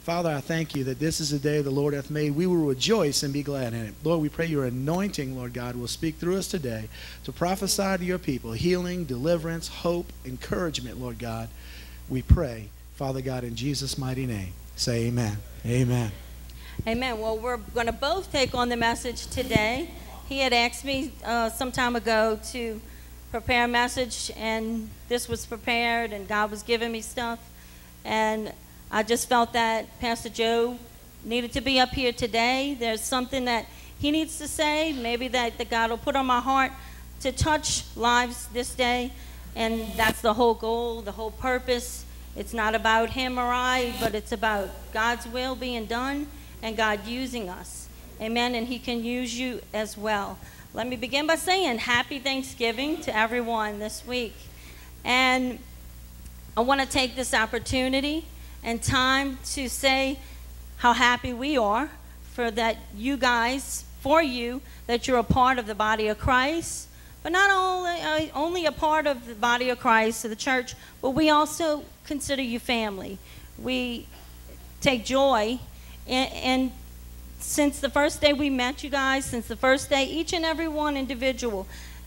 Father, I thank you that this is the day the Lord hath made. We will rejoice and be glad in it. Lord, we pray your anointing, Lord God, will speak through us today to prophesy to your people healing, deliverance, hope, encouragement, Lord God. We pray, Father God, in Jesus' mighty name. Say amen. Amen. Amen. Well, we're going to both take on the message today. He had asked me some time ago to prepare a message, and this was prepared, and God was giving me stuff. And I just felt that Pastor Joe needed to be up here today. There's something that he needs to say, maybe that God will put on my heart to touch lives this day. And that's the whole goal, the whole purpose. It's not about him or I, but it's about God's will being done and God using us. Amen. And he can use you as well. Let me begin by saying happy Thanksgiving to everyone this week. And I want to take this opportunity and time to say how happy we are for that you guys, for you, that you're a part of the body of Christ. But not only a part of the body of Christ, of the church, but we also consider you family. We take joy and since the first day we met you guys, since the first day, each and every one individual,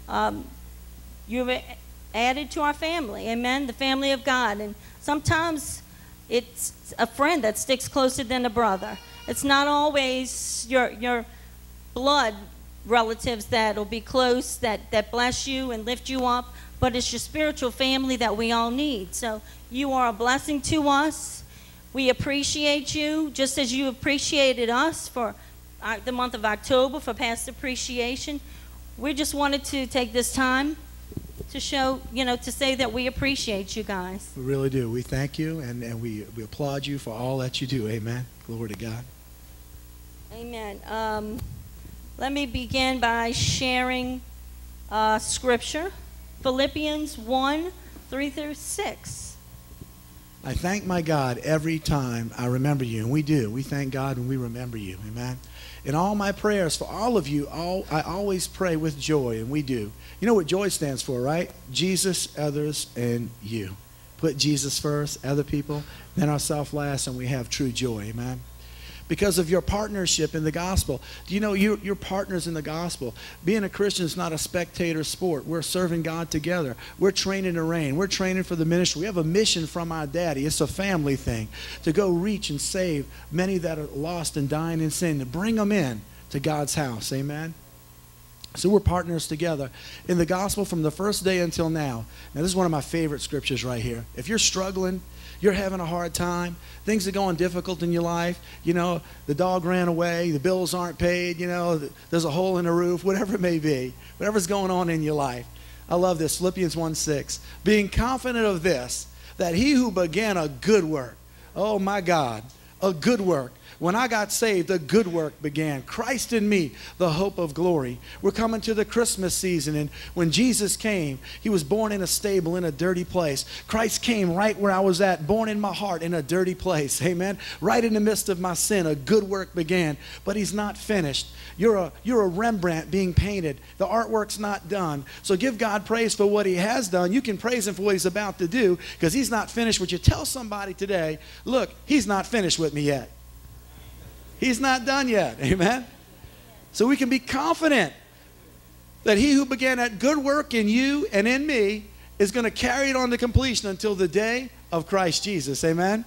you've added to our family, amen, the family of God. And sometimes it's a friend that sticks closer than a brother. It's not always your blood relatives that will be close, that bless you and lift you up, but it's your spiritual family that we all need. So you are a blessing to us. We appreciate you just as you appreciated us for the month of October, for past appreciation. We just wanted to take this time to show, to say that we appreciate you guys. We really do. We thank you, and we applaud you for all that you do. Amen. Glory to God. Amen. Let me begin by sharing scripture, Philippians 1:3-6. I thank my God every time I remember you, and we do. We thank God when we remember you, amen. In all my prayers for all of you, I always pray with joy, and we do. You know what joy stands for, right? Jesus, others, and you. Put Jesus first, other people, then ourselves last, and we have true joy, amen. Because of your partnership in the gospel. Do you know you're partners in the gospel? Being a Christian is not a spectator sport. We're serving God together. We're training to reign. We're training for the ministry. We have a mission from our daddy. It's a family thing to go reach and save many that are lost and dying in sin, to bring them in to God's house. Amen. So we're partners together in the gospel from the first day until now. Now, this is one of my favorite scriptures right here. If you're struggling, you're having a hard time, things are going difficult in your life, the dog ran away, the bills aren't paid, there's a hole in the roof, whatever it may be, whatever's going on in your life. I love this, Philippians 1:6. Being confident of this, that he who began a good work, oh my God, a good work. When I got saved, a good work began. Christ in me, the hope of glory. We're coming to the Christmas season, and when Jesus came, he was born in a stable in a dirty place. Christ came right where I was at, born in my heart in a dirty place. Amen. Right in the midst of my sin, a good work began, but he's not finished. You're a Rembrandt being painted. The artwork's not done. So give God praise for what he has done. You can praise him for what he's about to do, because he's not finished with you. Tell somebody today, look, he's not finished with me yet. He's not done yet. Amen. So we can be confident that he who began that good work in you and in me is going to carry it on to completion until the day of Christ Jesus. Amen.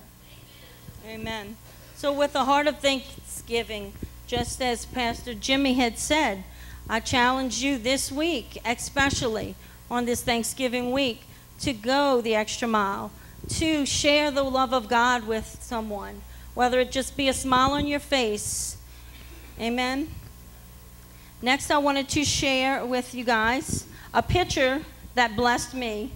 Amen. So with a heart of thanksgiving, just as Pastor Jimmy had said, I challenge you this week, especially on this Thanksgiving week, to go the extra mile, to share the love of God with someone, whether it just be a smile on your face. Amen. Next, I wanted to share with you guys a picture that blessed me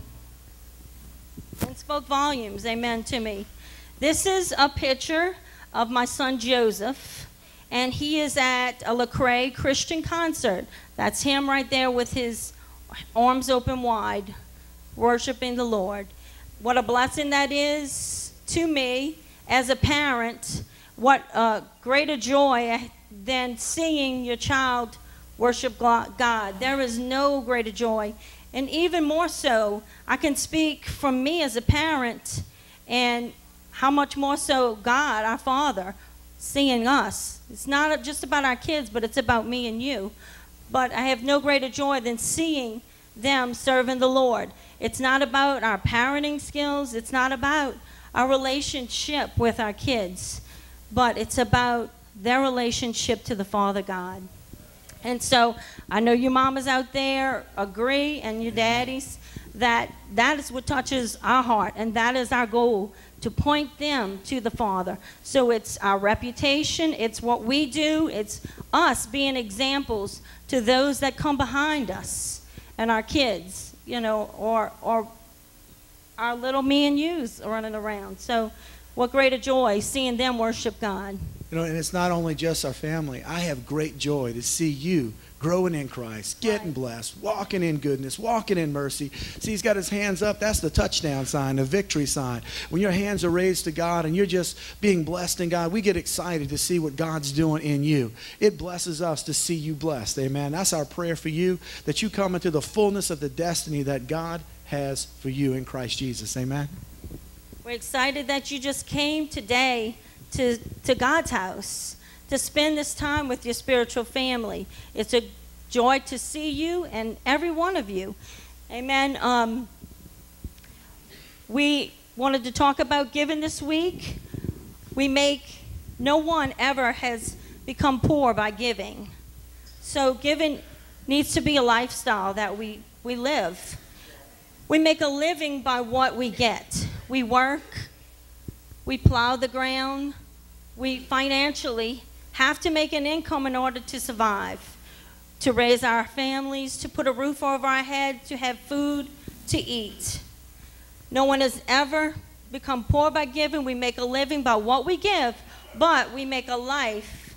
and spoke volumes, amen, to me. This is a picture of my son Joseph, and he is at a Lecrae Christian concert. That's him right there with his arms open wide, worshiping the Lord. What a blessing that is to me as a parent. What a greater joy than seeing your child worship God. There is no greater joy. And even more so, I can speak from me as a parent and how much more so God, our Father, seeing us. It's not just about our kids, but it's about me and you. But I have no greater joy than seeing them serving the Lord. It's not about our parenting skills. It's not about our relationship with our kids, but it's about their relationship to the Father God. And so I know your mamas out there agree, and your daddies, that is what touches our heart, and that is our goal, to point them to the Father. So it's our reputation, it's what we do, it's us being examples to those that come behind us, and our kids, you know, or our little me and yous running around. So what greater joy seeing them worship God. You know, and it's not only just our family. I have great joy to see you growing in Christ, getting blessed, walking in goodness, walking in mercy. See, he's got his hands up. That's the touchdown sign, the victory sign. When your hands are raised to God and you're just being blessed in God, we get excited to see what God's doing in you. It blesses us to see you blessed. Amen. That's our prayer for you, that you come into the fullness of the destiny that God has for you in Christ Jesus. Amen. We're excited that you just came today to God's house to spend this time with your spiritual family. It's a joy to see you and every one of you. Amen. We wanted to talk about giving this week. No one ever has become poor by giving. So giving needs to be a lifestyle that we live. We make a living by what we get. We work, we plow the ground, we financially have to make an income in order to survive, to raise our families, to put a roof over our head, to have food to eat. No one has ever become poor by giving. We make a living by what we give, but we make a life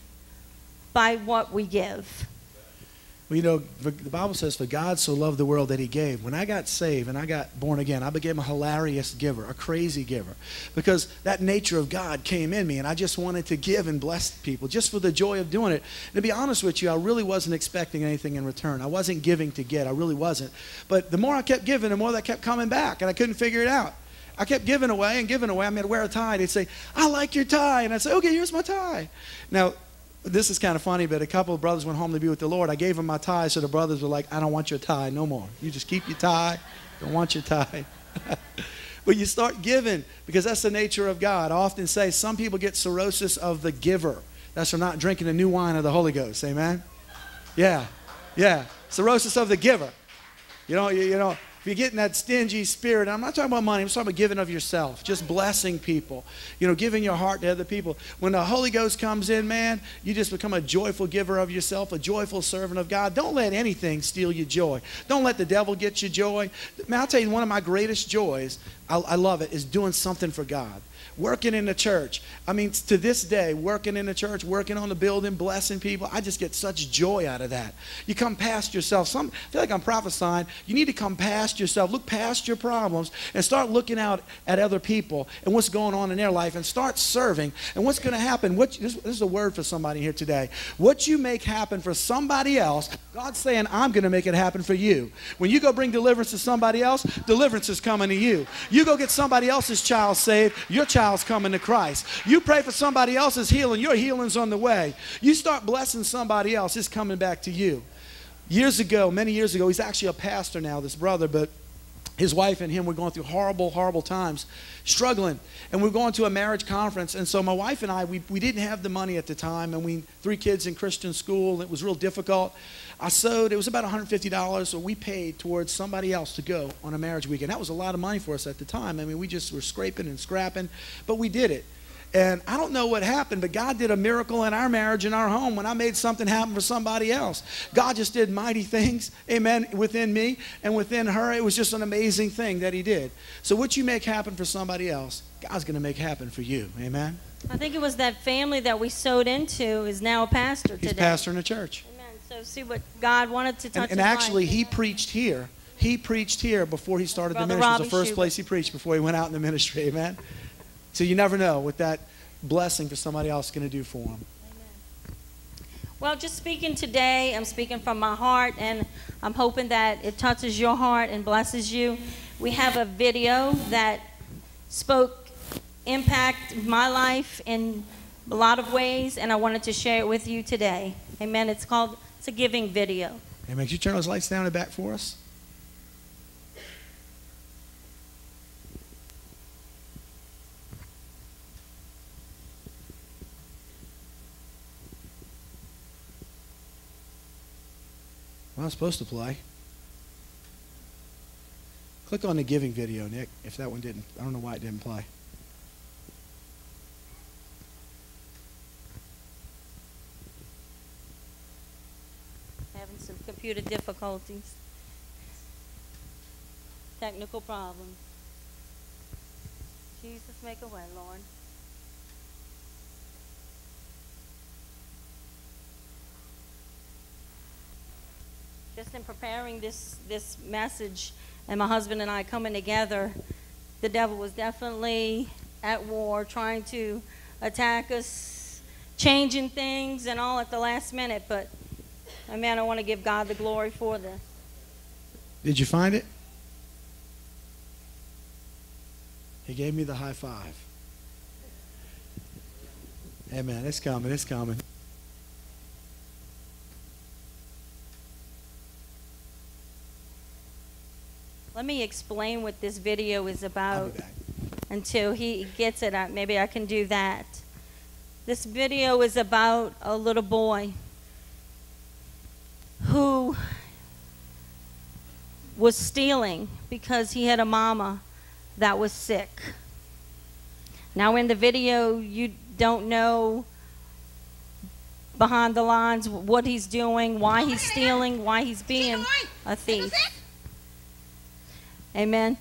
by what we give. Well, you know, the Bible says, for God so loved the world that he gave. When I got saved and I got born again, I became a hilarious giver, a crazy giver, because that nature of God came in me, and I just wanted to give and bless people just for the joy of doing it. And to be honest with you, I really wasn't expecting anything in return. I wasn't giving to get. I really wasn't. But the more I kept giving, the more that kept coming back, and I couldn't figure it out. I kept giving away and giving away. I mean, I'd wear a tie. They'd say, I like your tie. And I'd say, okay, here's my tie. Now, this is kind of funny, but a couple of brothers went home to be with the Lord. I gave them my tie, so the brothers were like, I don't want your tie no more. You just keep your tie. Don't want your tie. But you start giving, because that's the nature of God. I often say some people get cirrhosis of the giver. That's from not drinking the new wine of the Holy Ghost. Amen? Yeah. Cirrhosis of the giver. You know, if you're getting that stingy spirit, I'm not talking about money, I'm talking about giving of yourself, just blessing people, you know, giving your heart to other people. When the Holy Ghost comes in, man, you just become a joyful giver of yourself, a joyful servant of God. Don't let anything steal your joy. Don't let the devil get your joy. Man, I'll tell you, one of my greatest joys, I love it, is doing something for God. Working in the church. I mean, to this day, working in the church, working on the building, blessing people, I just get such joy out of that. You come past yourself. I feel like I'm prophesying. You need to come past yourself. Look past your problems and start looking out at other people and what's going on in their life, and start serving. And what's going to happen, this is a word for somebody here today. What you make happen for somebody else, God's saying, I'm going to make it happen for you. When you go bring deliverance to somebody else, deliverance is coming to you. You go get somebody else's child saved, your child's coming to Christ. You pray for somebody else's healing, your healing's on the way. You start blessing somebody else, it's coming back to you. Many years ago, he's actually a pastor now, this brother, but his wife and him were going through horrible, horrible times, struggling. And we were going to a marriage conference. And so my wife and I, we didn't have the money at the time. And 3 kids in Christian school, and it was real difficult. I sewed, it was about $150, so we paid towards somebody else to go on a marriage weekend. That was a lot of money for us at the time. I mean, we just were scraping and scrapping, but we did it. And I don't know what happened, but God did a miracle in our marriage, in our home, when I made something happen for somebody else. God just did mighty things, amen, within me and within her. It was just an amazing thing that he did. So what you make happen for somebody else, God's going to make happen for you, amen? I think it was that family that we sowed into is now a pastor today. He's pastoring a church. Amen. So see what God wanted to touch. And actually, he preached here. He preached here before he started the ministry. It was the first place he preached before he went out in the ministry, amen? So you never know what that blessing for somebody else is going to do for them. Amen. Well, just speaking today, I'm speaking from my heart, and I'm hoping that it touches your heart and blesses you. We have a video that spoke impact my life in a lot of ways, and I wanted to share it with you today. Amen. It's a giving video. Amen. Could you turn those lights down and back for us? Well, I'm supposed to play. Click on the giving video, Nick, if that one didn't. I don't know why it didn't play. Having some computer difficulties. Technical problems. Jesus, make a way, Lord. Just in preparing this message and my husband and I coming together, the devil was definitely at war, trying to attack us, changing things and all at the last minute. But, man, I want to give God the glory for this. Did you find it? He gave me the high five. Amen. It's coming. It's coming. Let me explain what this video is about until he gets it. Maybe I can do that. This video is about a little boy who was stealing because he had a mama that was sick. Now in the video, you don't know behind the lines what he's doing, why he's stealing, why he's being a thief. Amen.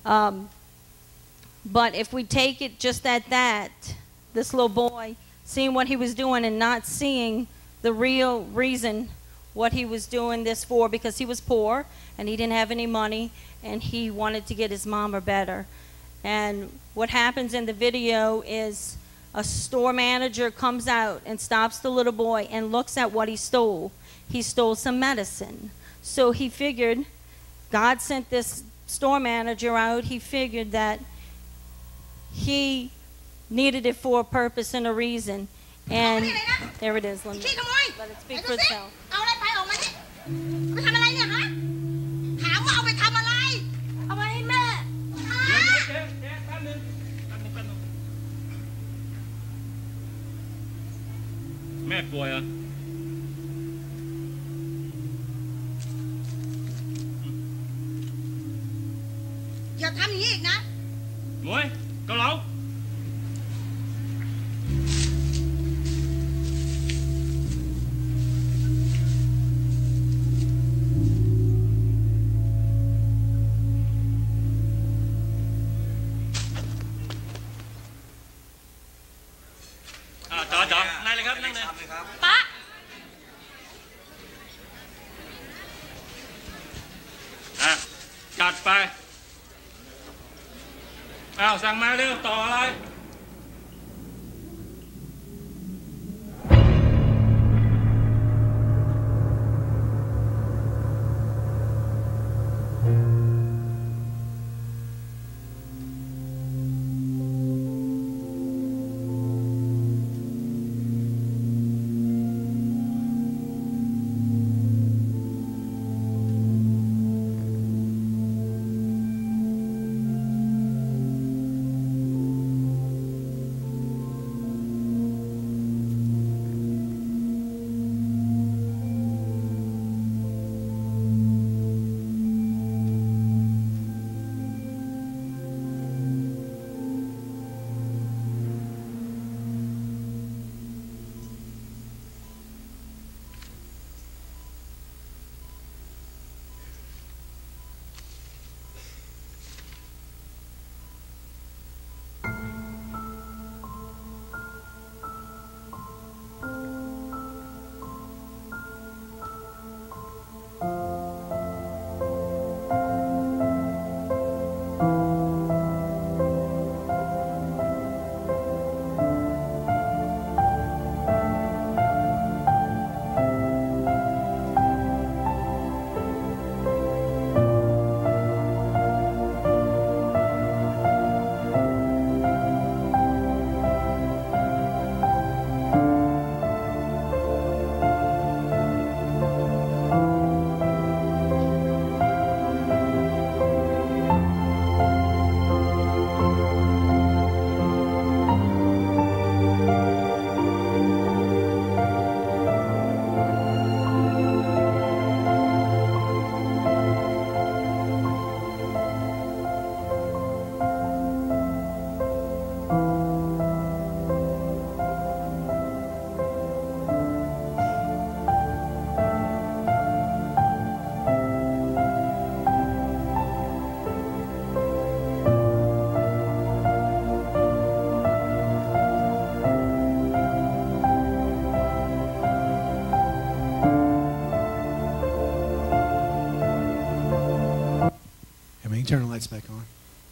But if we take it just at that, this little boy seeing what he was doing and not seeing the real reason what he was doing this for, because he was poor and he didn't have any money and he wanted to get his mama better. And what happens in the video is a store manager comes out and stops the little boy and looks at what he stole. He stole some medicine. So he figured, God sent this store manager out, he figured that he needed it for a purpose and a reason. And there it is. Let it speak for itself. Mẹป่วยเหรออย่าทำอย่างนี้อีกนะ muối cao lẩuจอนั่งเลยครับนั่งเลยป๊าจัดไปสั่งมาเร็วต่ออะไร turn the lights back on.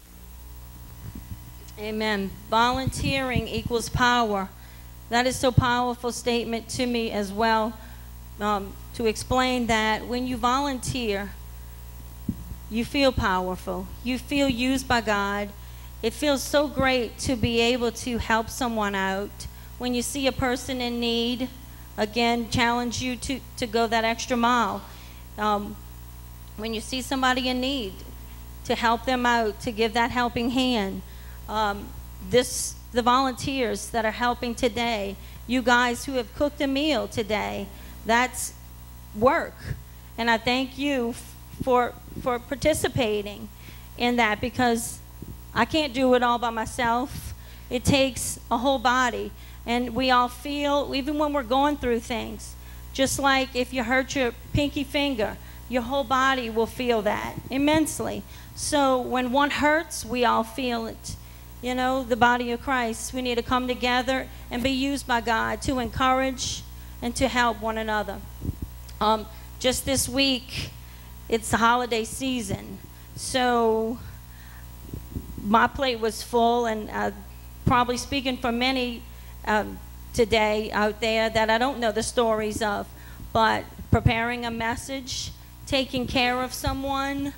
Amen. Volunteering equals power. That is so powerful statement to me as well, to explain that when you volunteer, you feel powerful. You feel used by God. It feels so great to be able to help someone out. When you see a person in need, again, challenge you to go that extra mile. When you see somebody in need, to help them out, to give that helping hand. The volunteers that are helping today, you guys who have cooked a meal today, that's work. And I thank you for participating in that, because I can't do it all by myself. It takes a whole body. And we all feel, even when we're going through things, just like if you hurt your pinky finger, your whole body will feel that immensely. So when one hurts, we all feel it. You know, the body of Christ, we need to come together and be used by God to encourage and to help one another. Just this week, it's the holiday season. So my plate was full, and probably speaking for many today out there that I don't know the stories of, but preparing a message, taking care of someone.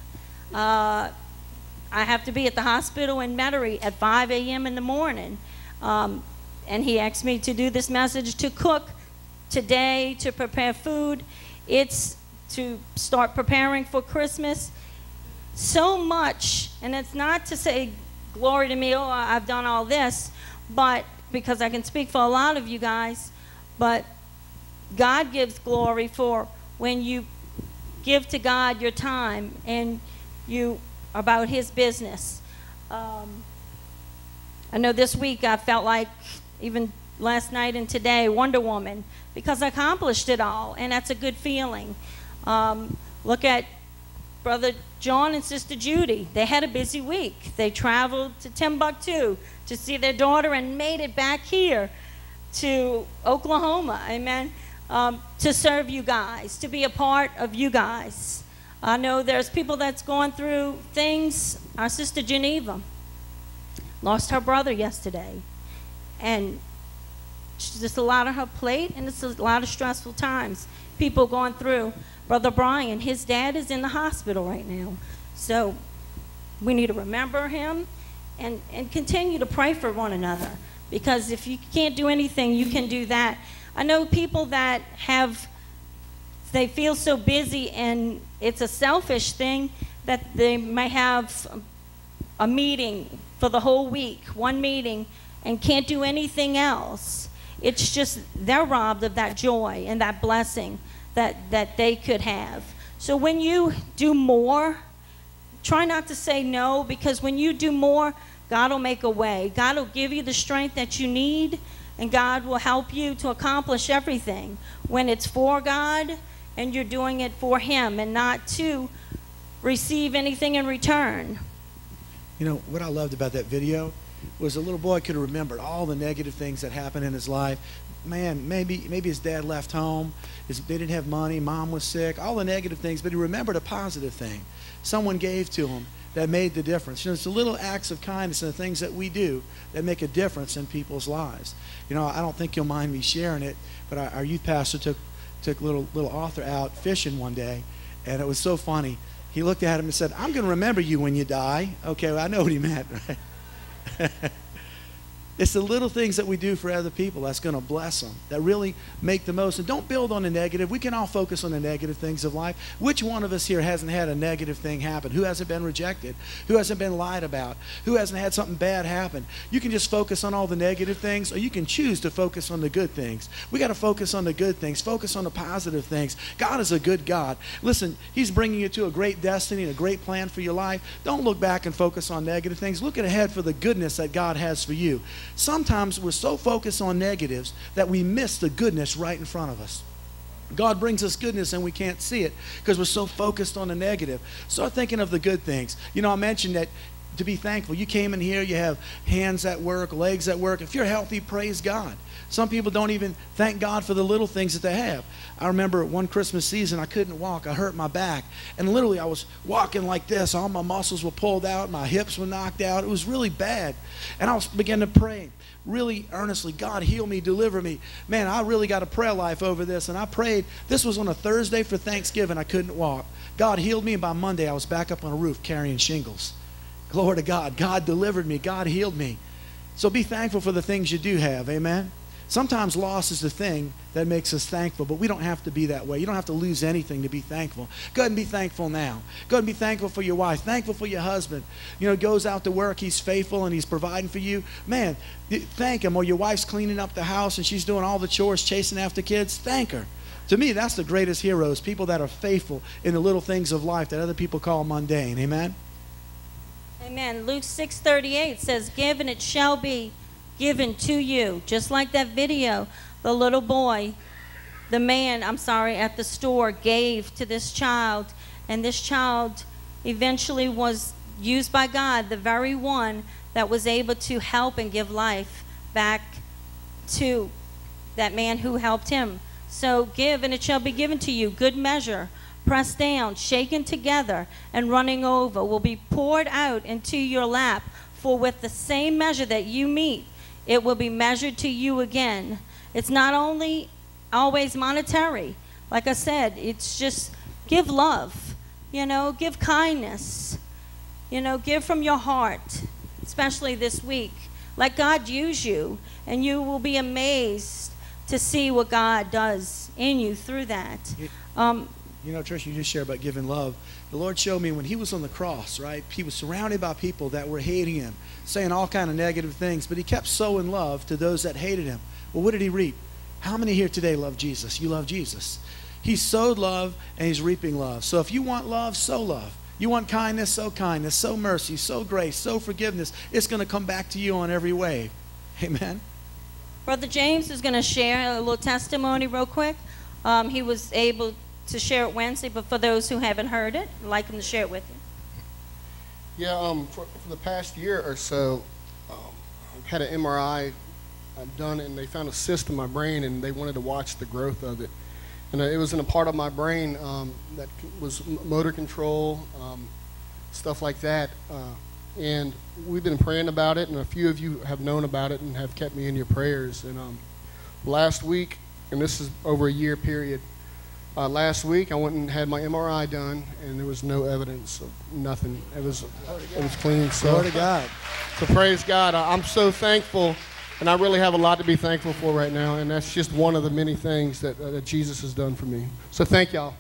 I have to be at the hospital in Metairie at 5 a.m. in the morning. And he asked me to do this message, to cook today, to prepare food. It's to start preparing for Christmas. So much, and it's not to say glory to me, oh, I've done all this, but because I can speak for a lot of you guys, but God gives glory for when you give to God your time and you about his business. I know this week I felt like, even last night and today, Wonder Woman, because I accomplished it all, and that's a good feeling. Look at Brother John and Sister Judy. They had a busy week. They traveled to Timbuktu to see their daughter and made it back here to Oklahoma, amen, to serve you guys, to be a part of you guys. I know there's people that's going through things. Our sister Geneva lost her brother yesterday, and it's just a lot on her plate, and it's a lot of stressful times people going through. Brother Brian, his dad is in the hospital right now, so we need to remember him and continue to pray for one another, because if you can't do anything, you can do that. I know people that they feel so busy, and it's a selfish thing, that they may have a meeting for the whole week, one meeting, and can't do anything else. It's just they're robbed of that joy and that blessing that they could have. So when you do more, try not to say no, because when you do more, God will make a way. God will give you the strength that you need, and God will help you to accomplish everything when it's for God and you're doing it for him and not to receive anything in return. You know, what I loved about that video was a little boy could have remembered all the negative things that happened in his life. Man, maybe his dad left home, they didn't have money, mom was sick, all the negative things, but he remembered a positive thing. Someone gave to him that made the difference. You know, it's the little acts of kindness and the things that we do that make a difference in people's lives. You know, I don't think you'll mind me sharing it, but our youth pastor took little Arthur out fishing one day, and it was so funny. He looked at him and said, "I'm going to remember you when you die." Okay, well, I know what he meant, right? It's the little things that we do for other people that's going to bless them, that really make the most. And don't build on the negative. We can all focus on the negative things of life. Which one of us here hasn't had a negative thing happen? Who hasn't been rejected? Who hasn't been lied about? Who hasn't had something bad happen? You can just focus on all the negative things, or you can choose to focus on the good things. We got to focus on the good things. Focus on the positive things. God is a good God. Listen, he's bringing you to a great destiny and a great plan for your life. Don't look back and focus on negative things. Look ahead for the goodness that God has for you. Sometimes we're so focused on negatives that we miss the goodness right in front of us. God brings us goodness and we can't see it because we're so focused on the negative. Start thinking of the good things. You know, I mentioned that to be thankful. You came in here, you have hands at work, legs at work. If you're healthy, praise God. Some people don't even thank God for the little things that they have. I remember one Christmas season, I couldn't walk. I hurt my back. And literally, I was walking like this. All my muscles were pulled out. My hips were knocked out. It was really bad. And I began to pray really earnestly. God, heal me, deliver me. Man, I really got a prayer life over this. And I prayed. This was on a Thursday for Thanksgiving. I couldn't walk. God healed me. And by Monday, I was back up on a roof carrying shingles. Glory to God. God delivered me. God healed me. So be thankful for the things you do have. Amen. Sometimes loss is the thing that makes us thankful, but we don't have to be that way. You don't have to lose anything to be thankful. Go ahead and be thankful now. Go ahead and be thankful for your wife. Thankful for your husband. You know, goes out to work. He's faithful and he's providing for you. Man, thank him. Or your wife's cleaning up the house and she's doing all the chores, chasing after kids. Thank her. To me, that's the greatest heroes, people that are faithful in the little things of life that other people call mundane. Amen? Amen. Luke 6:38 says, "Give and it shall be given to you." Just like that video, the little boy, the man, at the store gave to this child, and this child eventually was used by God, the very one that was able to help and give life back to that man who helped him. So give and it shall be given to you, good measure, pressed down, shaken together, and running over will be poured out into your lap. For with the same measure that you meet, it will be measured to you again. It's not only always monetary. Like I said, it's just give love, give kindness, give from your heart, especially this week. Let God use you, and you will be amazed to see what God does in you through that. Trish, you just shared about giving love. The Lord showed me when he was on the cross, right? He was surrounded by people that were hating him, saying all kind of negative things, but he kept sowing love to those that hated him. Well, what did he reap? How many here today love Jesus? You love Jesus. He sowed love and he's reaping love. So if you want love, sow love. You want kindness, sow mercy, sow grace, sow forgiveness. It's going to come back to you on every wave. Amen. Brother James is going to share a little testimony real quick. He was able to share it Wednesday, but for those who haven't heard it, I'd like him to share it with you. Yeah, for the past year or so, I've had an MRI done, and they found a cyst in my brain, and they wanted to watch the growth of it. And it was in a part of my brain that was motor control, stuff like that. And we've been praying about it, and a few of you have known about it and have kept me in your prayers. And last week, and this is over a year period, last week I went and had my MRI done, and there was no evidence of nothing. It was clean. So, glory to God. So praise God. I'm so thankful, and I really have a lot to be thankful for right now, and that's just one of the many things that Jesus has done for me. So thank y'all.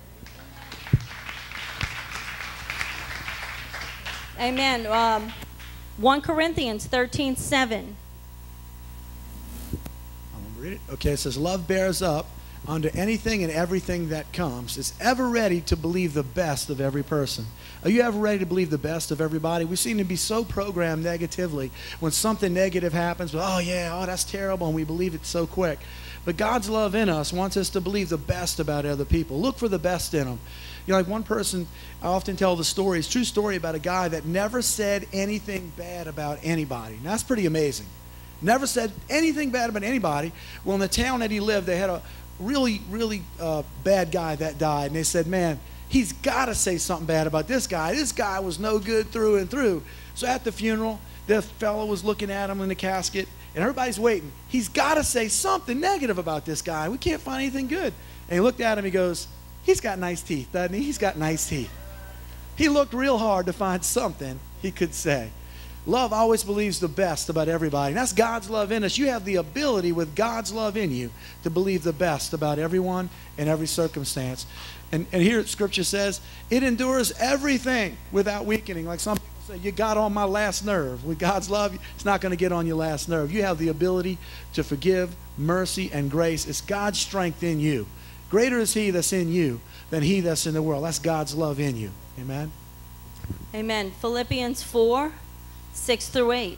Amen. 1 Corinthians 13:7. I'm going to read it. Okay, it says, "Love bears up under anything and everything that comes. It's ever ready to believe the best of every person." Are you ever ready to believe the best of everybody? We seem to be so programmed negatively. When something negative happens, that's terrible, and we believe it so quick. But God's love in us wants us to believe the best about other people. Look for the best in them. Like one person, I often tell the story, it's a true story about a guy that never said anything bad about anybody. Now, that's pretty amazing. Never said anything bad about anybody. Well, in the town that he lived, they had a really, really bad guy that died. And they said, man, he's got to say something bad about this guy. This guy was no good through and through. So at the funeral, the fellow was looking at him in the casket, and everybody's waiting. He's got to say something negative about this guy. We can't find anything good. And he looked at him, he goes, he's got nice teeth, doesn't he? He's got nice teeth. He looked real hard to find something he could say. Love always believes the best about everybody. And that's God's love in us. You have the ability with God's love in you to believe the best about everyone and every circumstance. And here Scripture says, it endures everything without weakening. Like some people say, you got on my last nerve. With God's love, it's not going to get on your last nerve. You have the ability to forgive, mercy, and grace. It's God's strength in you. Greater is he that's in you than he that's in the world. That's God's love in you. Amen? Amen. Philippians 4:6-8.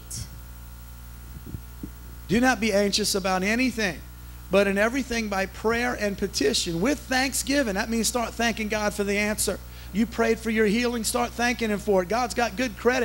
Do not be anxious about anything, but in everything by prayer and petition with thanksgiving. That means start thanking God for the answer. You prayed for your healing, start thanking him for it. God's got good credit.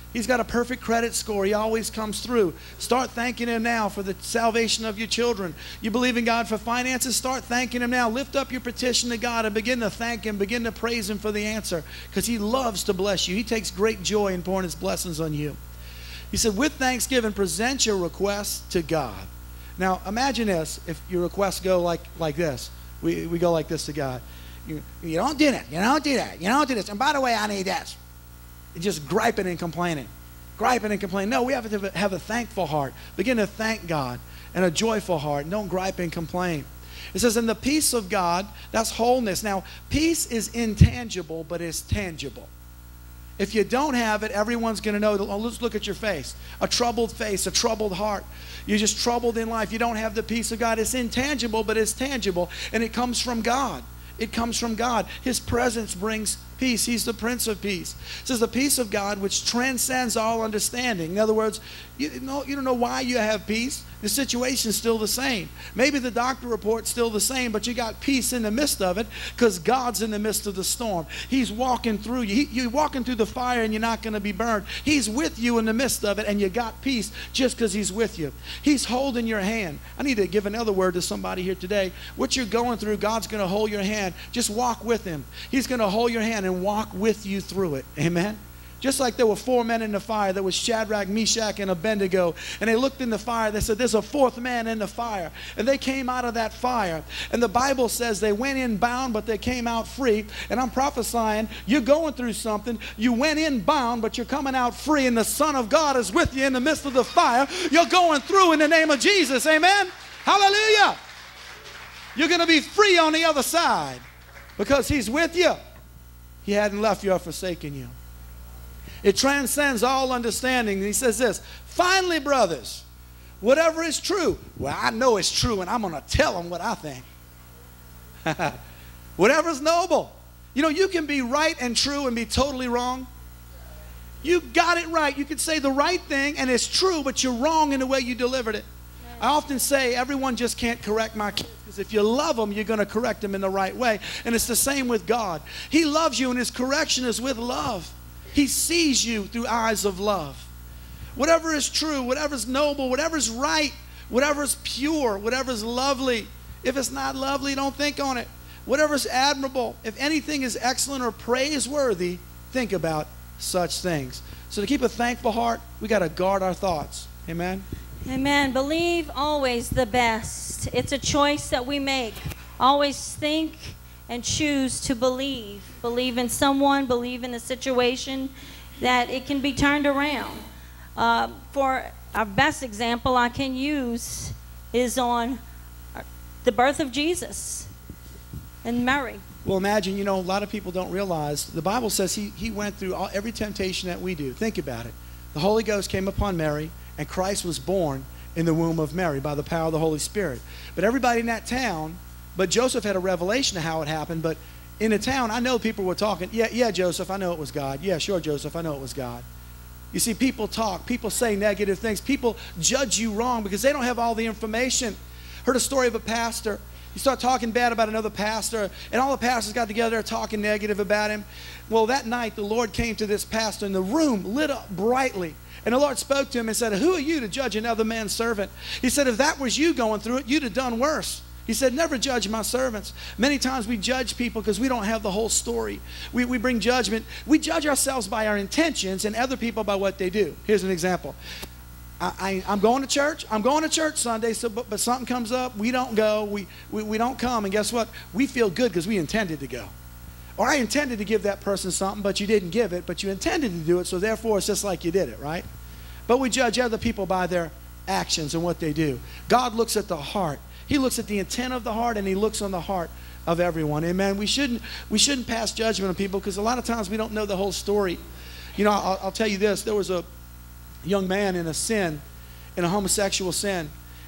He's got a perfect credit score. He always comes through. Start thanking Him now for the salvation of your children. You believe in God for finances? Start thanking Him now. Lift up your petition to God and begin to thank Him. Begin to praise Him for the answer, because He loves to bless you. He takes great joy in pouring His blessings on you. He said, with thanksgiving, present your requests to God. Now, imagine this, if your requests go like this. We go like this to God. You don't do that. You don't do that. You don't do this. And by the way, I need this. Just griping and complaining. Griping and complaining. No, we have to have a thankful heart. Begin to thank God, and a joyful heart. And don't gripe and complain. It says, in the peace of God, that's wholeness. Now, peace is intangible, but it's tangible. If you don't have it, everyone's going to know. Oh, let's look at your face. A troubled face, a troubled heart. You're just troubled in life. You don't have the peace of God. It's intangible, but it's tangible. And it comes from God. It comes from God. His presence brings peace. He's the Prince of Peace. It says the peace of God which transcends all understanding. In other words, you don't know why you have peace. The situation's still the same. Maybe the doctor report's still the same, but you got peace in the midst of it because God's in the midst of the storm. He's walking through you. You're walking through the fire and you're not going to be burned. He's with you in the midst of it, and you got peace just because He's with you. He's holding your hand. I need to give another word to somebody here today. What you're going through, God's going to hold your hand. Just walk with Him. He's going to hold your hand and walk with you through it. Amen. Just like there were 4 men in the fire. There was Shadrach, Meshach, and Abednego. And they looked in the fire. They said, there's a 4th man in the fire. And they came out of that fire. And the Bible says they went in bound, but they came out free. And I'm prophesying, you're going through something. You went in bound, but you're coming out free. And the Son of God is with you in the midst of the fire. You're going through in the name of Jesus. Amen. Hallelujah. You're going to be free on the other side because He's with you. He hadn't left you or forsaken you. It transcends all understanding. And he says this, finally, brothers, whatever is true. Well, I know it's true, and I'm going to tell them what I think. Whatever is noble. You know, you can be right and true and be totally wrong. You got it right. You could say the right thing, and it's true, but you're wrong in the way you delivered it. I often say everyone just can't correct my kids, because if you love them, you're going to correct them in the right way. And it's the same with God. He loves you, and His correction is with love. He sees you through eyes of love. Whatever is true, whatever is noble, whatever is right, whatever is pure, whatever is lovely. If it's not lovely, don't think on it. Whatever is admirable, if anything is excellent or praiseworthy, think about such things. So to keep a thankful heart, we got to guard our thoughts. Amen. Amen. Believe always the best. It's a choice that we make. Always think and choose to believe. Believe in someone, believe in a situation, that it can be turned around. For our best example I can use is on the birth of Jesus and Mary. Well, imagine, you know, a lot of people don't realize, the Bible says he went through every temptation that we do. Think about it. The Holy Ghost came upon Mary, and Christ was born in the womb of Mary by the power of the Holy Spirit. But everybody in that town, but Joseph had a revelation of how it happened. But in the town, I know people were talking, yeah, Joseph, I know it was God. Yeah, sure, Joseph, I know it was God. You see, people talk. People say negative things. People judge you wrong because they don't have all the information. Heard a story of a pastor. He started talking bad about another pastor, and all the pastors got together talking negative about him. Well, that night, the Lord came to this pastor, and the room lit up brightly. And the Lord spoke to him and said, who are you to judge another man's servant? He said, if that was you going through it, you'd have done worse. He said, never judge my servants. Many times we judge people because we don't have the whole story. We bring judgment. We judge ourselves by our intentions and other people by what they do. Here's an example. I'm going to church. I'm going to church Sunday, but something comes up. We don't go. We don't come. And guess what? We feel good because we intended to go. Or I intended to give that person something, but you didn't give it, but you intended to do it, so therefore it's just like you did it, right? But we judge other people by their actions and what they do. God looks at the heart. He looks at the intent of the heart, and He looks on the heart of everyone. Amen. We shouldn't pass judgment on people because a lot of times we don't know the whole story. You know, I'll tell you this. There was a young man in a sin, in a homosexual sin,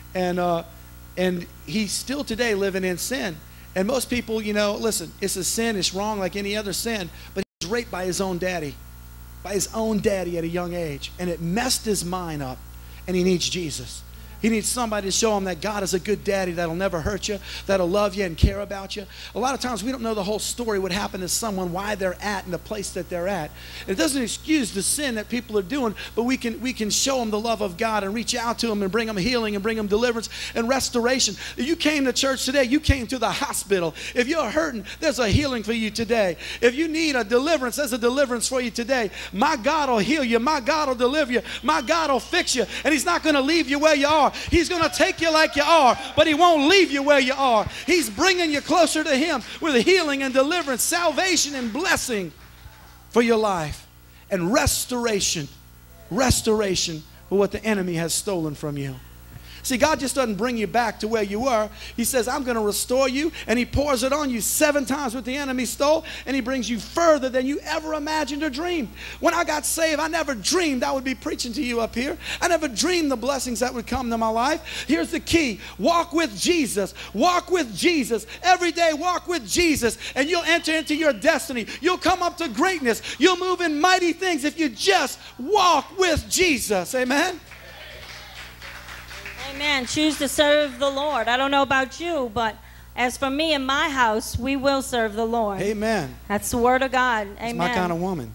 and he's still today living in sin. And most people, you know, listen, it's a sin. It's wrong like any other sin. But he was raped by his own daddy. By his own daddy at a young age. And it messed his mind up. And he needs Jesus. He needs somebody to show him that God is a good daddy that'll never hurt you, that'll love you and care about you. A lot of times we don't know the whole story, what happened to someone, why they're at in the place that they're at. It doesn't excuse the sin that people are doing, but we can show them the love of God and reach out to them and bring them healing and bring them deliverance and restoration. If you came to church today, you came to the hospital. If you're hurting, there's a healing for you today. If you need a deliverance, there's a deliverance for you today. My God will heal you. My God will deliver you. My God will fix you. And he's not going to leave you where you are. He's going to take you like you are, but he won't leave you where you are. He's bringing you closer to him with healing and deliverance, salvation and blessing for your life, and restoration for what the enemy has stolen from you. See, God just doesn't bring you back to where you were. He says, I'm going to restore you, and he pours it on you 7 times what the enemy stole, and he brings you further than you ever imagined or dreamed. When I got saved, I never dreamed I would be preaching to you up here. I never dreamed the blessings that would come to my life. Here's the key. Walk with Jesus. Walk with Jesus. Every day, walk with Jesus, and you'll enter into your destiny. You'll come up to greatness. You'll move in mighty things if you just walk with Jesus. Amen? Amen. Choose to serve the Lord. I don't know about you, but as for me and my house, we will serve the Lord. Amen. That's the word of God. Amen. That's my kind of woman.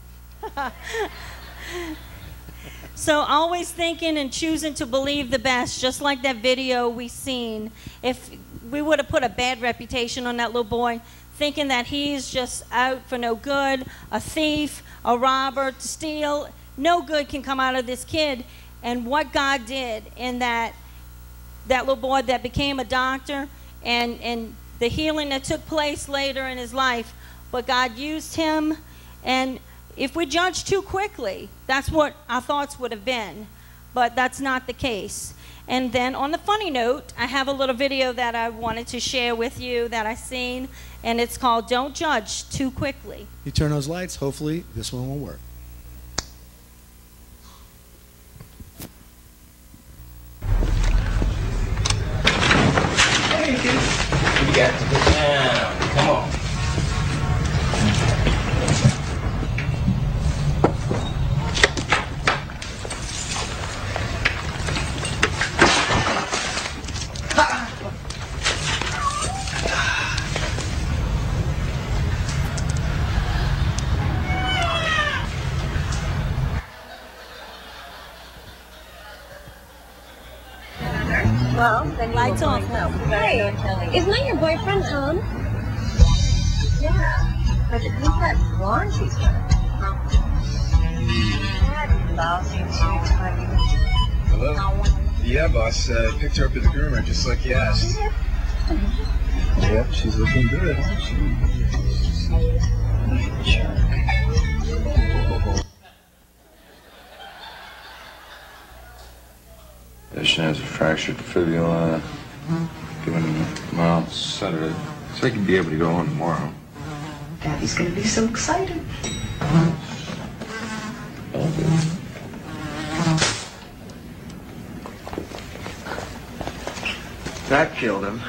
So always thinking and choosing to believe the best, just like that video we seen. If we would have put a bad reputation on that little boy, thinking that he's just out for no good, a thief, a robber, to steal, no good can come out of this kid. And what God did in that little boy that became a doctor, and the healing that took place later in his life, but God used him. And if we judge too quickly, that's what our thoughts would have been, but that's not the case. And then on the funny note, I have a little video that I wanted to share with you that I seen, and it's called Don't Judge Too Quickly. You turn those lights, hopefully this one will work. You got to get down. Come on. Well, then Lights off. Hey, isn't that your boyfriend, Tom? Yeah, but who's that blonde she's with? That lousy Hello? Yeah, boss. Picked her up at the groomer, just like you asked. Yep, she's looking good. Patient has a fractured fibula. Given him a mild sedative, so he can be able to go on tomorrow. Daddy's gonna be so excited. All good. That killed him.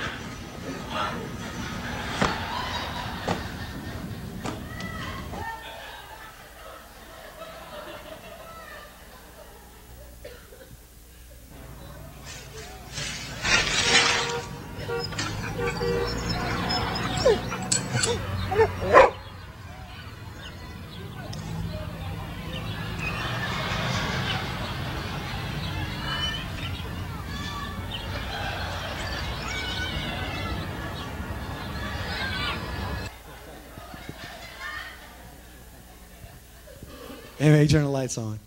Anyway, turn the lights on.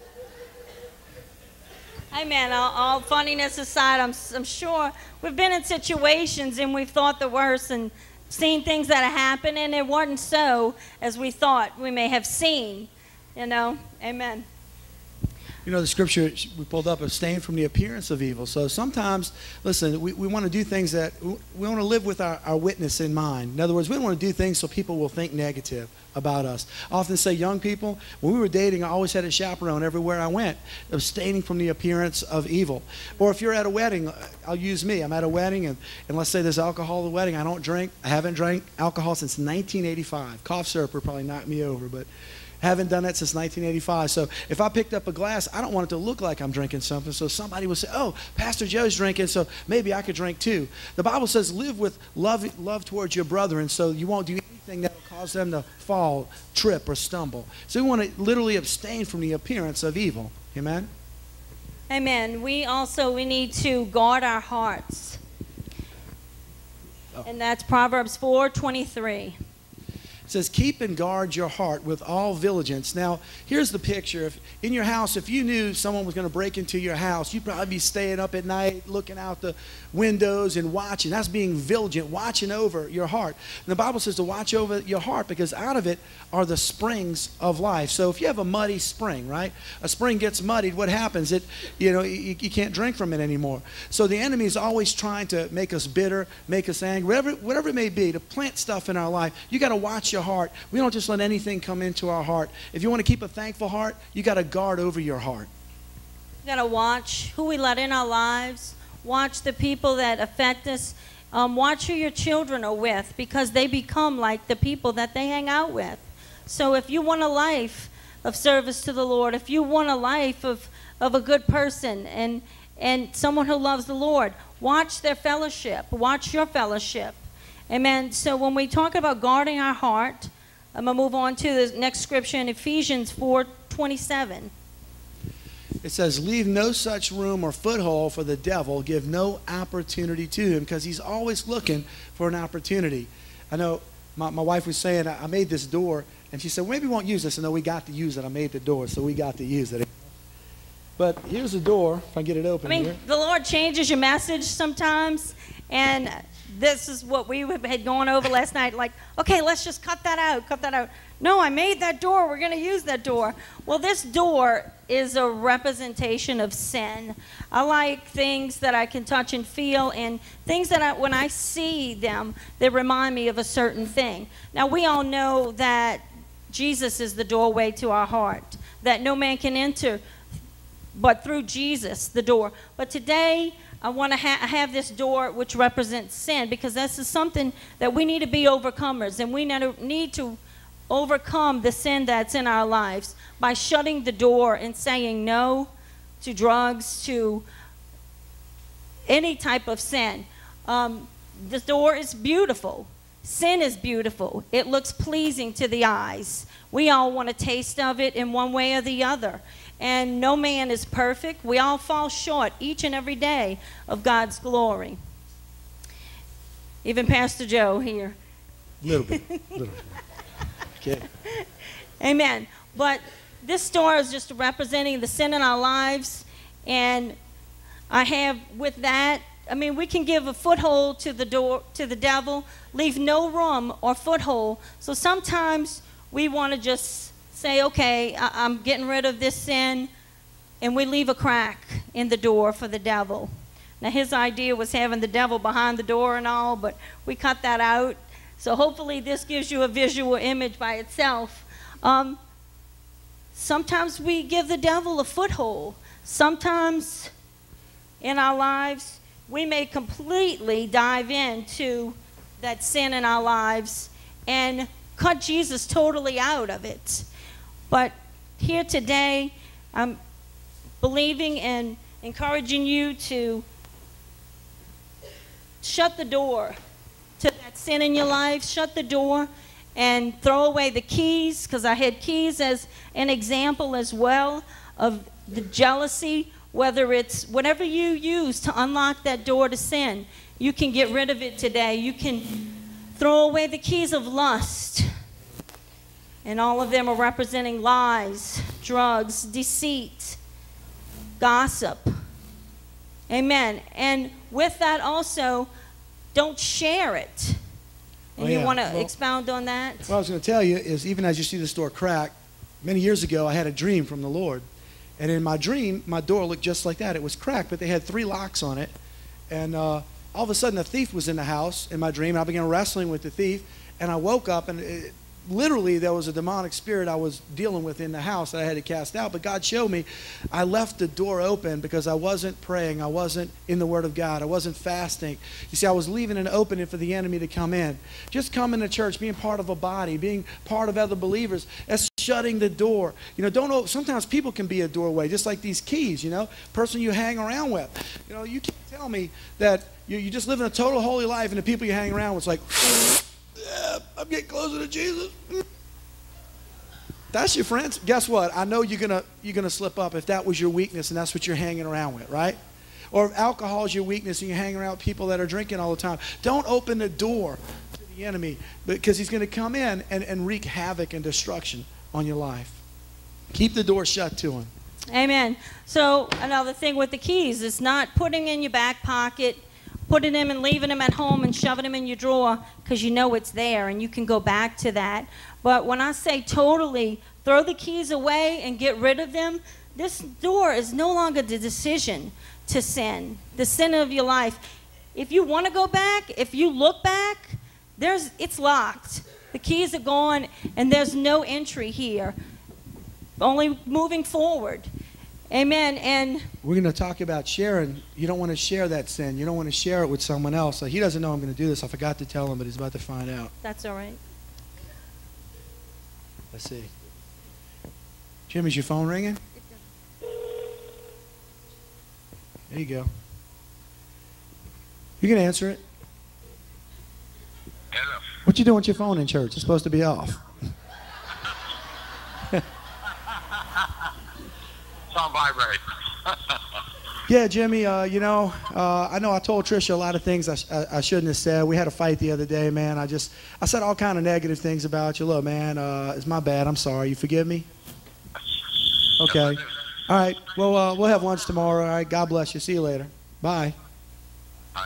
Hey man, all funniness aside, I'm sure we've been in situations and we've thought the worst and seen things that have happened, and it wasn't so as we thought we may have seen, you know. Amen. You know, the scripture we pulled up, abstain from the appearance of evil. So sometimes, listen, we want to do things that we want to live with our witness in mind. In other words, we don't want to do things so people will think negative about us. I often say, young people, when we were dating, I always had a chaperone everywhere I went, abstaining from the appearance of evil. Or if you're at a wedding, I'll use me. I'm at a wedding, and let's say there's alcohol at the wedding. I don't drink. I haven't drank alcohol since 1985. Cough syrup would probably knock me over, but Haven't done that since 1985. So if I picked up a glass, I don't want it to look like I'm drinking something. So somebody would say, oh, Pastor Joe's drinking, so maybe I could drink too. The Bible says live with love towards your brethren, so you won't do anything that will cause them to fall, trip, or stumble. So we want to literally abstain from the appearance of evil. Amen? Amen. We need to guard our hearts. Oh. And that's Proverbs 4:23. It says, keep and guard your heart with all diligence. Now, here's the picture. If in your house, if you knew someone was going to break into your house, you'd probably be staying up at night, looking out the windows and watching. That's being vigilant, watching over your heart. And the Bible says to watch over your heart because out of it are the springs of life. So if you have a muddy spring, right? A spring gets muddied, what happens? You can't drink from it anymore. So the enemy is always trying to make us bitter, make us angry, whatever it may be, to plant stuff in our life. You got to watch your heart. We don't just let anything come into our heart. If you want to keep a thankful heart, you got to guard over your heart. We got to watch who we let in our lives, watch the people that affect us, watch who your children are with because they become like the people that they hang out with. So if you want a life of service to the Lord, if you want a life of a good person and someone who loves the Lord, watch their fellowship, watch your fellowship. Amen. So when we talk about guarding our heart, I'm going to move on to the next scripture in Ephesians 4:27. It says, leave no such room or foothold for the devil. Give no opportunity to him because he's always looking for an opportunity. I know my wife was saying, I made this door, and she said, well, maybe we won't use this. And no, we got to use it. I made the door, so we got to use it. But here's the door, if I get it open here. The Lord changes your message sometimes, and this is what we had gone over last night. Like, okay, let's just cut that out. No, I made that door. We're going to use that door. Well, this door is a representation of sin. I like things that I can touch and feel and things that when I see them, they remind me of a certain thing. Now, we all know that Jesus is the doorway to our heart, that no man can enter but through Jesus, the door. But today, I want to have this door which represents sin because this is something that we need to be overcomers, and we need to overcome the sin that's in our lives by shutting the door and saying no to drugs, to any type of sin. This door is beautiful. Sin is beautiful. It looks pleasing to the eyes. We all want a taste of it in one way or the other. And no man is perfect. We all fall short each and every day of God's glory. Even Pastor Joe here. Little bit. Okay. Amen. But this door is just representing the sin in our lives. And I have with that, we can give a foothold to the door, to the devil, leave no room or foothold. So sometimes we want to just say, okay, I'm getting rid of this sin, and we leave a crack in the door for the devil. Now, his idea was having the devil behind the door and all, but we cut that out. So hopefully this gives you a visual image by itself. Sometimes we give the devil a foothold. Sometimes in our lives, we may completely dive into that sin in our lives and cut Jesus totally out of it. But here today, I'm believing and encouraging you to shut the door to that sin in your life. Shut the door and throw away the keys, because I had keys as an example as well of the jealousy, whether it's whatever you use to unlock that door to sin. You can get rid of it today. You can throw away the keys of lust. And all of them are representing lies, drugs, deceit, gossip. Amen. And with that also, don't share it. And you want to expound on that? What I was going to tell you is, even as you see this door crack, many years ago I had a dream from the Lord. And in my dream, my door looked just like that. It was cracked, but they had 3 locks on it. And all of a sudden, a thief was in the house in my dream. I began wrestling with the thief. And I woke up, and literally there was a demonic spirit I was dealing with in the house that I had to cast out. But God showed me I left the door open because I wasn't praying. I wasn't in the Word of God. I wasn't fasting. You see, I was leaving an opening for the enemy to come in. Just coming to church, being part of a body, being part of other believers, that's shutting the door. You know, sometimes people can be a doorway, just like these keys, you know, person you hang around with. You know, you can't tell me that you just live in a total holy life and the people you hang around with, it's like, yeah, I'm getting closer to Jesus. That's your friends. Guess what? I know you're gonna slip up if that was your weakness and that's what you're hanging around with, right? Or if alcohol is your weakness and you're hanging around with people that are drinking all the time. Don't open the door to the enemy, because he's going to come in and wreak havoc and destruction on your life. Keep the door shut to him. Amen. So another thing with the keys is not putting in your back pocket, putting them and leaving them at home and shoving them in your drawer because you know it's there and you can go back to that. But when I say totally throw the keys away and get rid of them, this door is no longer the decision to sin, the sin of your life. If you want to go back, if you look back, it's locked. The keys are gone and there's no entry here. Only moving forward. Amen. And we're going to talk about sharing. You don't want to share that sin. You don't want to share it with someone else. He doesn't know I'm going to do this. I forgot to tell him, but he's about to find out. That's all right. Let's see. Jim, is your phone ringing? There you go. You can answer it. Hello. What you doing with your phone in church? It's supposed to be off. It's on vibrate. Yeah, Jimmy, you know I told Trisha a lot of things I shouldn't have said. We had a fight the other day, man. I said all kind of negative things about you. Look, man, it's my bad. I'm sorry. You forgive me? Okay. All right. Well, we'll have lunch tomorrow. All right. God bless you. See you later. Bye. Bye.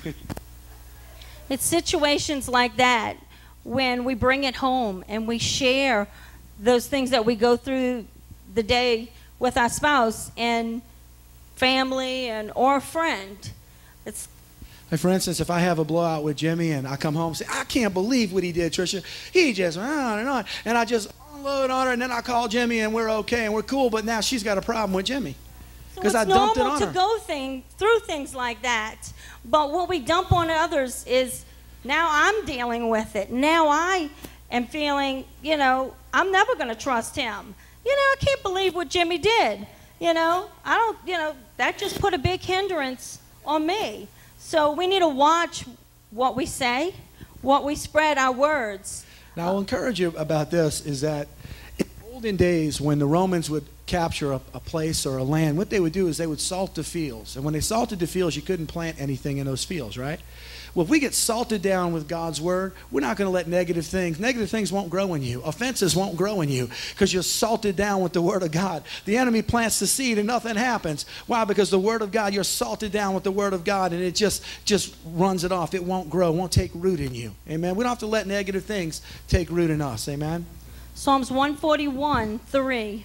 It's situations like that when we bring it home and we share those things that we go through the day with our spouse and family or a friend. It's like, for instance, if I have a blowout with Jimmy and I come home and say, I can't believe what he did, Trisha. He just went on and on. And I just unload on her, and then I call Jimmy and we're okay and we're cool, but now she's got a problem with Jimmy. Because I dumped it on her. It's normal to go through things like that. But what we dump on others is now I'm dealing with it. Now I am feeling, you know, I'm never going to trust him. You know, I can't believe what Jimmy did. You know, that just put a big hindrance on me. So we need to watch what we say, what we spread our words. Now, I'll encourage you about this is that in olden days when the Romans would capture a place or a land, what they would do is they would salt the fields. And when they salted the fields, you couldn't plant anything in those fields, right? Well, if we get salted down with God's word, we're not going to let negative things won't grow in you. Offenses won't grow in you because you're salted down with the word of God. The enemy plants the seed and nothing happens. Why? Because the word of God, you're salted down with the word of God and it just runs it off. It won't grow, won't take root in you. Amen. We don't have to let negative things take root in us. Amen. Psalms 141:3.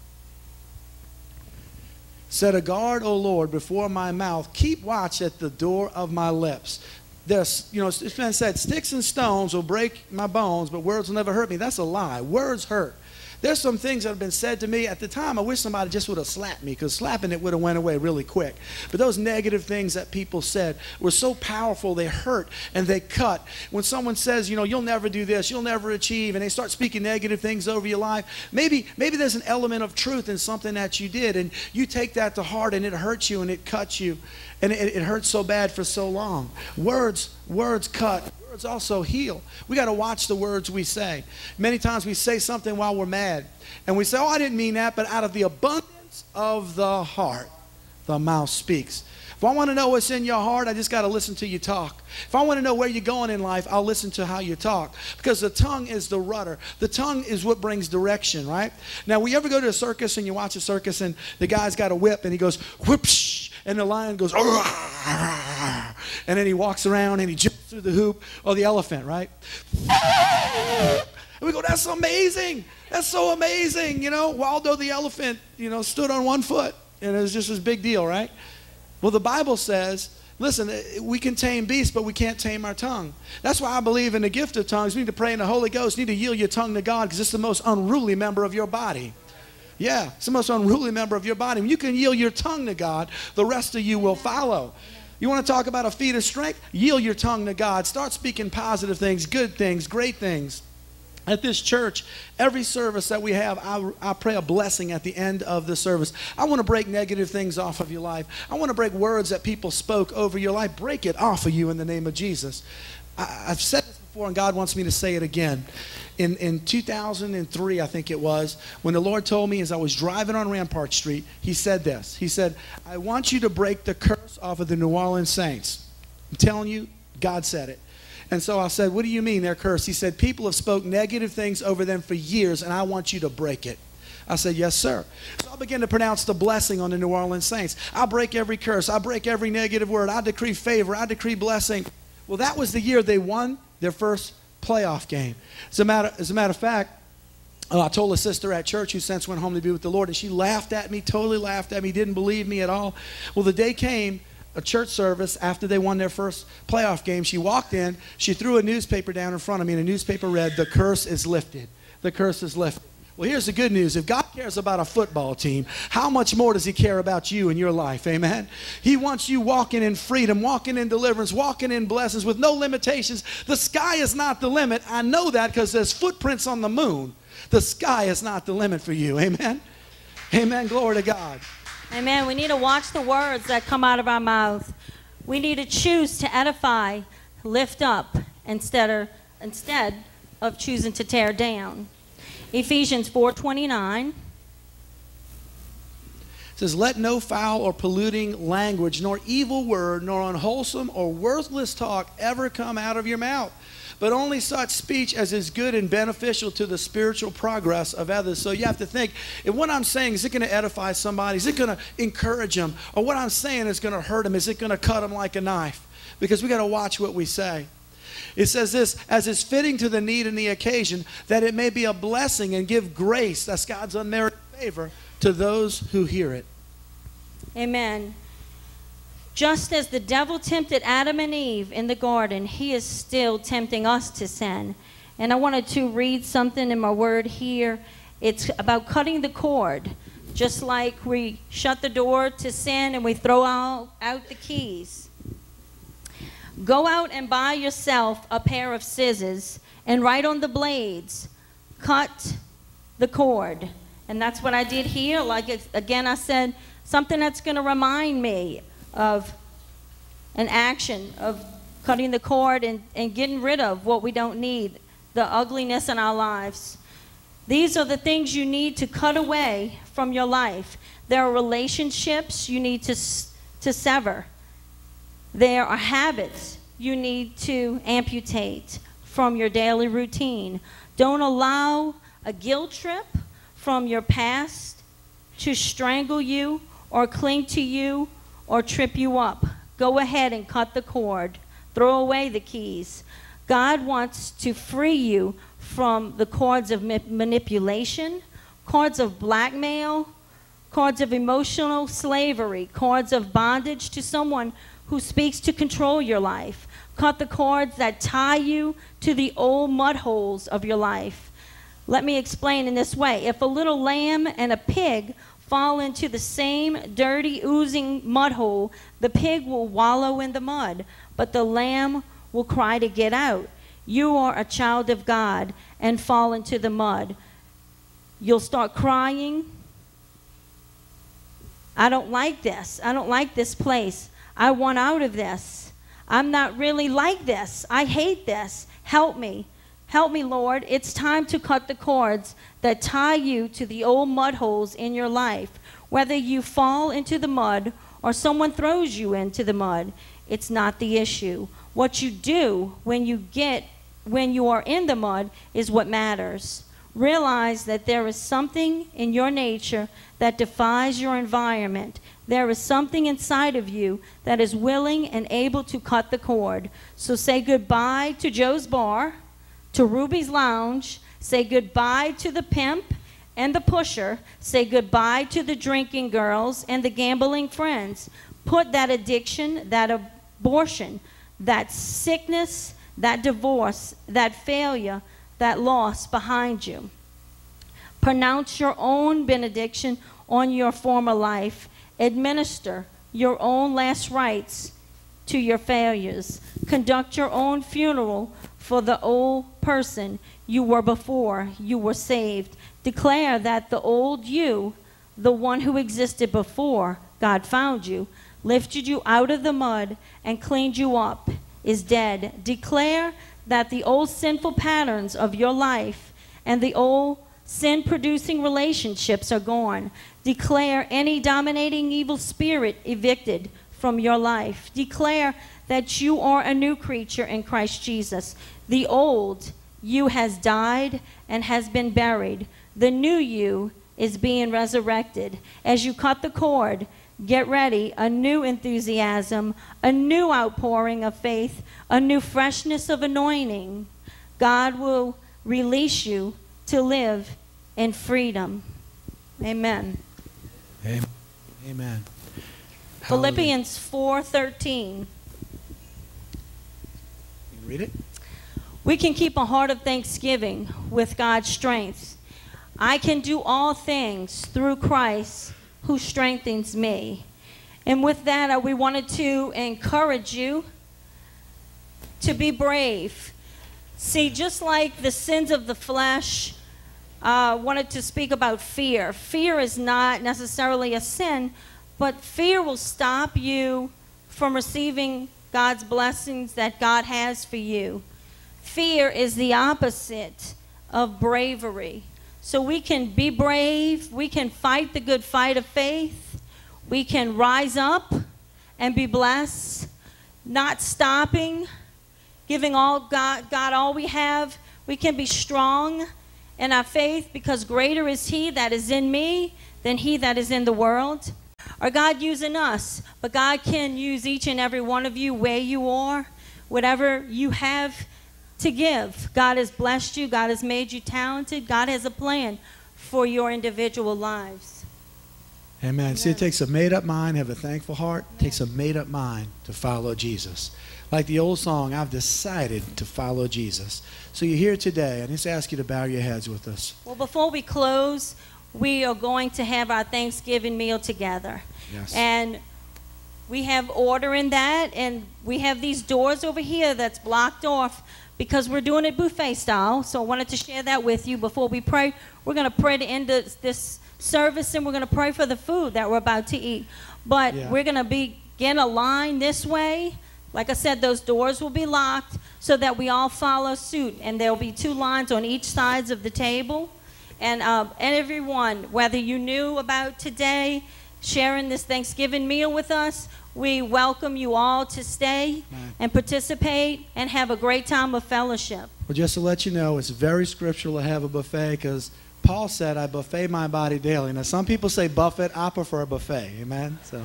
Set a guard, O Lord, before my mouth. Keep watch at the door of my lips. There's, you know, it's been said, sticks and stones will break my bones, but words will never hurt me. That's a lie. Words hurt. There's some things that have been said to me at the time. I wish somebody just would have slapped me, because slapping it would have went away really quick. But those negative things that people said were so powerful, they hurt and they cut. When someone says, you know, you'll never do this, you'll never achieve, and they start speaking negative things over your life, maybe there's an element of truth in something that you did, and you take that to heart, and it hurts you and it cuts you, and it hurts so bad for so long. Words cut. Words also heal. We got to watch the words we say. Many times we say something while we're mad, and we say, oh, I didn't mean that, but out of the abundance of the heart, the mouth speaks. If I want to know what's in your heart, I just got to listen to you talk. If I want to know where you're going in life, I'll listen to how you talk, because the tongue is the rudder. The tongue is what brings direction, right? Now, we ever go to a circus and you watch a circus and the guy's got a whip and he goes, whoopsh, and the lion goes, and then he walks around and he jumps through the hoop, or the elephant, right? And we go, that's amazing. That's so amazing. You know, Waldo the elephant, you know, stood on one foot, and it was just this big deal, right? Well, the Bible says, listen, we can tame beasts, but we can't tame our tongue. That's why I believe in the gift of tongues. You need to pray in the Holy Ghost. You need to yield your tongue to God, because it's the most unruly member of your body. Yeah, it's the most unruly member of your body. When you can yield your tongue to God, the rest of you will follow. You want to talk about a feat of strength? Yield your tongue to God. Start speaking positive things, good things, great things. At this church, every service that we have, I pray a blessing at the end of the service. I want to break negative things off of your life. I want to break words that people spoke over your life. Break it off of you in the name of Jesus. I've said this before, and God wants me to say it again. In 2003, I think it was, when the Lord told me as I was driving on Rampart Street, he said this. He said, I want you to break the curse off of the New Orleans Saints. I'm telling you, God said it. And so I said, what do you mean they're cursed? He said, people have spoke negative things over them for years, and I want you to break it. I said, yes, sir. So I began to pronounce the blessing on the New Orleans Saints. I break every curse. I break every negative word. I decree favor. I decree blessing. Well, that was the year they won their first playoff game. As a matter of fact, I told a sister at church who since went home to be with the Lord, and she laughed at me, totally laughed at me, didn't believe me at all. Well, the day came, a church service, after they won their first playoff game. She walked in, she threw a newspaper down in front of me, and the newspaper read, the curse is lifted. The curse is lifted. Well, here's the good news. If God cares about a football team, how much more does he care about you and your life? Amen? He wants you walking in freedom, walking in deliverance, walking in blessings with no limitations. The sky is not the limit. I know that because there's footprints on the moon. The sky is not the limit for you. Amen? Amen. Glory to God. Amen. We need to watch the words that come out of our mouth. We need to choose to edify, lift up, instead of choosing to tear down. Ephesians 4:29 says, let no foul or polluting language, nor evil word, nor unwholesome or worthless talk ever come out of your mouth, but only such speech as is good and beneficial to the spiritual progress of others. So you have to think, if what I'm saying, is it going to edify somebody? Is it going to encourage them? Or what I'm saying is going to hurt them? Is it going to cut them like a knife? Because we got to watch what we say. It says this, as is fitting to the need and the occasion, that it may be a blessing and give grace, that's God's unmerited favor, to those who hear it. Amen. Just as the devil tempted Adam and Eve in the garden, he is still tempting us to sin. And I wanted to read something in my word here. It's about cutting the cord. Just like we shut the door to sin and we throw out the keys. Go out and buy yourself a pair of scissors and right on the blades, cut the cord. And that's what I did here. Like, again, I said something that's going to remind me of an action of cutting the cord and getting rid of what we don't need, the ugliness in our lives. These are the things you need to cut away from your life. There are relationships you need to sever. There are habits you need to amputate from your daily routine. Don't allow a guilt trip from your past to strangle you or cling to you or trip you up. Go ahead and cut the cord. Throw away the keys. God wants to free you from the cords of manipulation, cords of blackmail, cords of emotional slavery, cords of bondage to someone who speaks to control your life. Cut the cords that tie you to the old mud holes of your life. Let me explain in this way. If a little lamb and a pig fall into the same dirty, oozing mud hole, the pig will wallow in the mud, but the lamb will cry to get out. You are a child of God and fall into the mud. You'll start crying. I don't like this. I don't like this place. I want out of this. I'm not really like this. I hate this. Help me. Help me, Lord. It's time to cut the cords that tie you to the old mud holes in your life. Whether you fall into the mud or someone throws you into the mud, it's not the issue. What you do when you are in the mud is what matters. Realize that there is something in your nature that defies your environment. There is something inside of you that is willing and able to cut the cord. So say goodbye to Joe's Bar, to Ruby's Lounge. Say goodbye to the pimp and the pusher. Say goodbye to the drinking girls and the gambling friends. Put that addiction, that abortion, that sickness, that divorce, that failure, that loss behind you. Pronounce your own benediction on your former life. Administer your own last rites to your failures. Conduct your own funeral for the old person you were before you were saved. Declare that the old you, the one who existed before God found you, lifted you out of the mud and cleaned you up, is dead. Declare that the old sinful patterns of your life and the old sin-producing relationships are gone. Declare any dominating evil spirit evicted from your life. Declare that you are a new creature in Christ Jesus. The old you has died and has been buried. The new you is being resurrected. As you cut the cord, get ready, a new enthusiasm, a new outpouring of faith, a new freshness of anointing. God will release you to live in freedom. Amen. Amen. Philippians 4:13. Read it. We can keep a heart of thanksgiving with God's strength. I can do all things through Christ who strengthens me. And with that, we wanted to encourage you to be brave. See, just like the sins of the flesh, wanted to speak about fear. Fear is not necessarily a sin, but fear will stop you from receiving God's blessings that God has for you. Fear is the opposite of bravery. So we can be brave, we can fight the good fight of faith, we can rise up and be blessed, not stopping, giving all God all we have. We can be strong in our faith because greater is He that is in me than he that is in the world. Or God using us, but God can use each and every one of you where you are, whatever you have to give. God has blessed you. God has made you talented. God has a plan for your individual lives. Amen. See, it takes a made-up mind, have a thankful heart. It takes a made-up mind to follow Jesus. Like the old song, I've decided to follow Jesus. So you're here today, and I just ask you to bow your heads with us. Well, before we close, we are going to have our Thanksgiving meal together. Yes. And we have order in that, and we have these doors over here that's blocked off because we're doing it buffet style. So I wanted to share that with you before we pray. We're going to pray to end this service, and we're going to pray for the food that we're about to eat. But we're going to begin a line this way. Like I said, those doors will be locked so that we all follow suit. And there will be 2 lines on each sides of the table. And everyone, whether you knew about today, sharing this Thanksgiving meal with us, we welcome you all to stay and participate and have a great time of fellowship. Well, just to let you know, it's very scriptural to have a buffet because Paul said, I buffet my body daily. Now, some people say buffet. I prefer a buffet. Amen? So,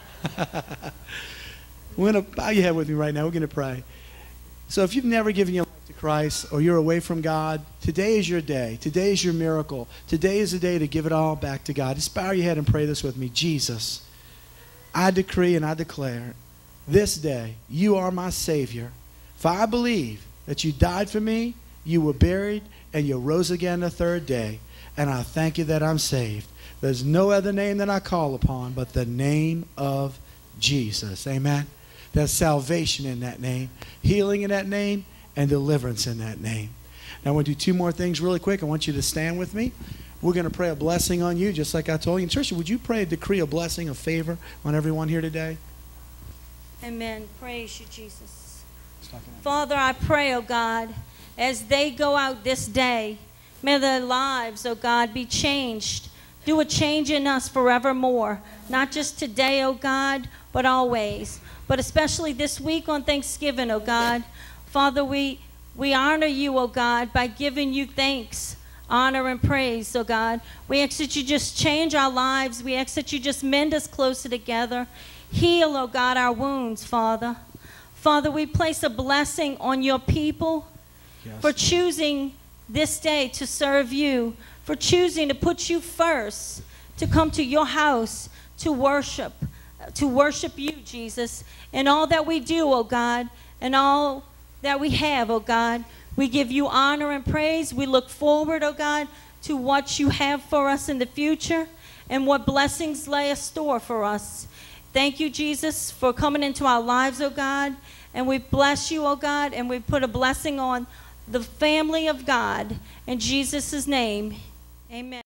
we're going to bow your head with me right now. We're going to pray. So if you've never given your life to Christ or you're away from God, today is your day. Today is your miracle. Today is the day to give it all back to God. Just bow your head and pray this with me. Jesus, I decree and I declare this day you are my Savior. For I believe that you died for me, you were buried, and you rose again the 3rd day. And I thank you that I'm saved. There's no other name that I call upon but the name of Jesus. Amen. There's salvation in that name, healing in that name, and deliverance in that name. Now I want to do 2 more things really quick. I want you to stand with me. We're going to pray a blessing on you, just like I told you. And Tricia, would you pray, decree a blessing, a favor on everyone here today? Amen. Praise you, Jesus. Father, I pray, oh God, as they go out this day, may their lives, oh God, be changed. Do a change in us forevermore. Not just today, oh God, but always. But especially this week on Thanksgiving, oh God. Father, we honor you, oh God, by giving you thanks, honor, and praise, oh God. We ask that you just change our lives. We ask that you just mend us closer together. Heal, oh God, our wounds, Father. Father, we place a blessing on your people for choosing this day to serve you, for choosing to put you first, to come to your house to worship you, Jesus, in all that we do, oh God, and all that we have, oh God. We give you honor and praise. We look forward, oh God, to what you have for us in the future and what blessings lay a store for us. Thank you, Jesus, for coming into our lives, oh God, And we bless you, oh God, and we put a blessing on the family of God. In Jesus' name, amen.